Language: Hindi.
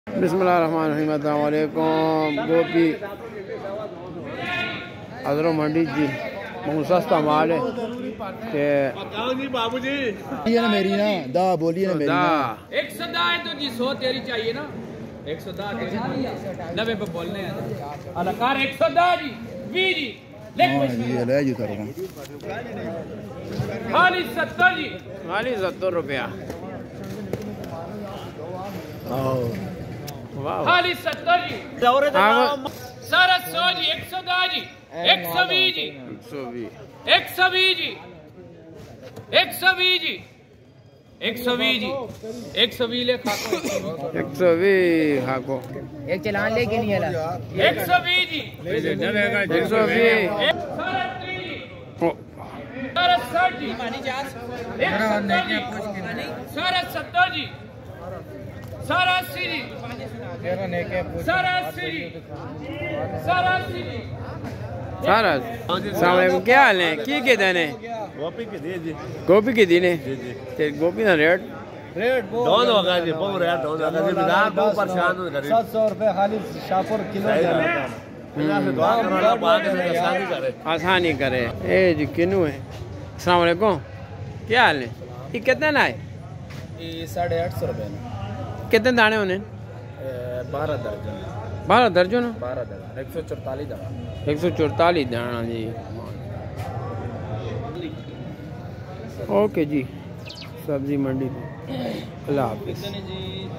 बिस्मिल्लाहिर्रहमानिर्रहीम। अस्सलाम वालेकुम। गोभी अदरो मंडी जी बहुत सस्ता माल है के बाबू जी ना मेरी ना दा बोलिए ना मेरी ना 110 है तो जी 100 तेरी चाहिए ना 110 90 पे बोलने हैं अलाकार 110 जी 20 जी ये ले जी तरह खाली 70 जी खाली 70 रुपया। खाली 70 जी सारा 100 जी 110 जी 120 जी 120 जी 120 जी 120 जी 120 ले खाको 120 खाको एक चलान लेके नहीं आला 120 जी 120 सारा 60 जी सारा 70 जी सारा 80 जी सारा 80 जी सारा 80 जी सारा अस्सलाम वालेकुम। क्या हाल है की देने गोभी के दे जी गोभी की दीने ते गोभी का रेट दोन होगा जी बहुत रेट दोन होगा जी बाजार बहुत परेशान हो गए 700 रुपए खाली शाहपुर किलो अल्लाह से दुआ करो अल्लाह पाक से आसानी करे आसानी करे। ए जी किनू है। अस्सलाम वालेकुम। क्या हाल है ये कितने ना है? ये 850 रुपए कितने दाने होने? 12 दर्जन 12 दर्जन 12 दर्जन 144 दाना 144 दाना जी। ओके जी सब्जी मंडी। अल्लाह हाफिज़।